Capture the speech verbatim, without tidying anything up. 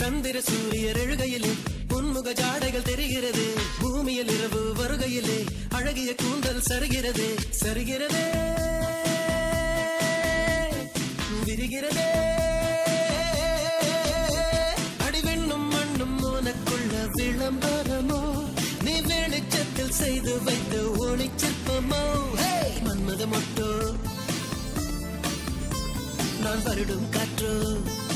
சந்திர சூரியர் எழுகையிலே பொன்முக ஜாடைகள் தெரிகிறது பூமியில் இரவு வருகையிலே அழகிய கூந்தல் சருகிறதே சருகிறதே விரிகிறதே அடிவெண்ணும் மண்ணும் உனக்குள்ள விளம்பரமோ நீ வெளிச்சத்தில் செய்து வைத்த ஒளிச்சிற்பமோ மன்மத மொட்டோ நான் வருடும் காற்றோ